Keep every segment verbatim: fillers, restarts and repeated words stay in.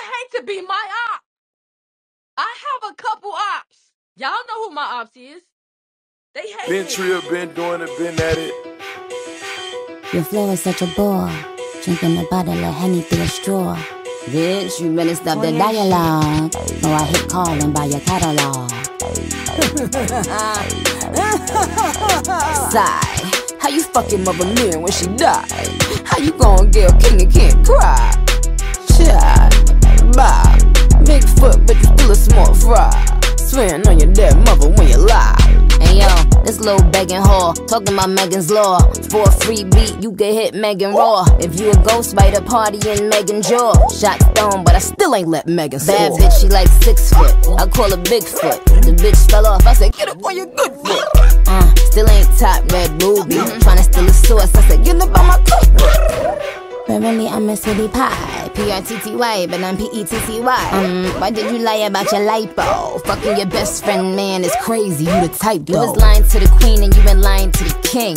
hate to be my op. I have a couple ops. Y'all know who my ops is. They hate Been it. trill, been doing it, been at it. Your flow is such a bore, drinking a bottle of Henny through a straw. Bitch, you better stop the dialogue, or I hit calling by your catalog. Sigh, how you fucking mother man when she die? How you gon' get a king and can't cry? Child, bye, big foot, but you still a small fry. Swearing on your dead mother when you lie. Hey yo, this little begging whore, talking about Megan's Law. For a free beat, you get hit Megan Raw. If you a ghost by the party in Megan jaw. Shot stone, but I still ain't let Megan soar. Bad bitch, she like six foot, I call her Bigfoot. The bitch fell off, I said get up on your good foot. Uh, still ain't top red ruby, tryna steal a source, I said get up on my cookbook. But really I'm a city pie, P R T T Y, but I'm P E T T Y. Um, why did you lie about your lipo? Fucking your best friend, man, is crazy, you the type though. You was lying to the queen and you been lying to the king.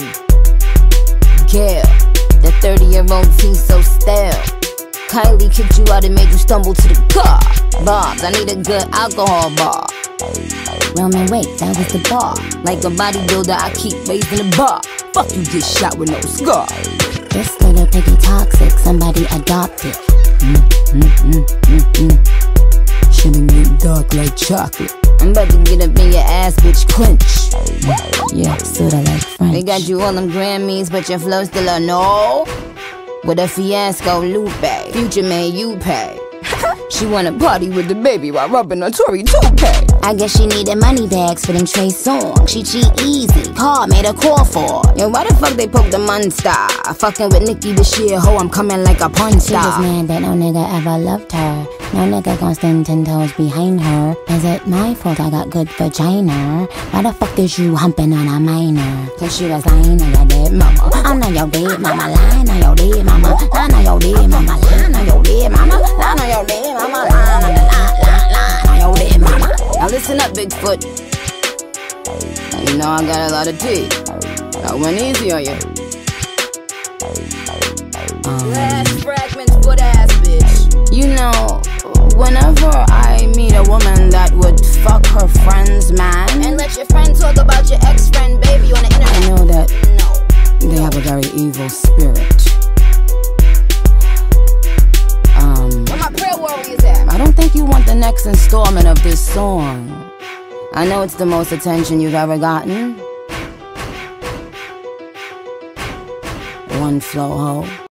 Gail, the thirty-year-old teen so stale. Kylie kicked you out and made you stumble to the car. Bobs, I need a good alcohol bar. Roman, wait, that was the bar. Like a bodybuilder, I keep raising the bar. Fuck you, get shot with no scar. This little piggy toxic, somebody adopt it. Mm, mm, mm, mm, mm. Shouldn't get dark like chocolate. I'm about to get up in your ass, bitch, quench. Mm, yeah, sorta like French. They got you all them Grammys, but your flow still a no. With a fiasco, Lupe, Future man, you pay. She wanna party with the baby while rubbing a Tory toupee. I guess she needed money bags for them Trey songs. She cheat easy, Paul made a call for. Yo, why the fuck they poke the monster? Fucking with Nicki this year, ho, I'm coming like a punch star. She was mad that no nigga ever loved her. No nigga gon' stand ten toes behind her. Is it my fault I got good vagina? Why the fuck is you humping on a minor? Cause she was lying on your dead mama. I'm not your dead mama, lying on your dead mama. Lying on your dead mama, lying on your dead mama. Lying on your dead mama, lying on your dead mama. Now listen up, Bigfoot. Now you know I got a lot of tea. I went easy on you. Um, Last fragments for the ass bitch. You know, whenever I meet a woman that would fuck her friend's man and let your friend talk about your ex-friend baby on the internet, I know that no. They have a very evil spirit. Um, Where my prayer warriors at? I don't think you want the next installment of this song. I know it's the most attention you've ever gotten. One flow, ho.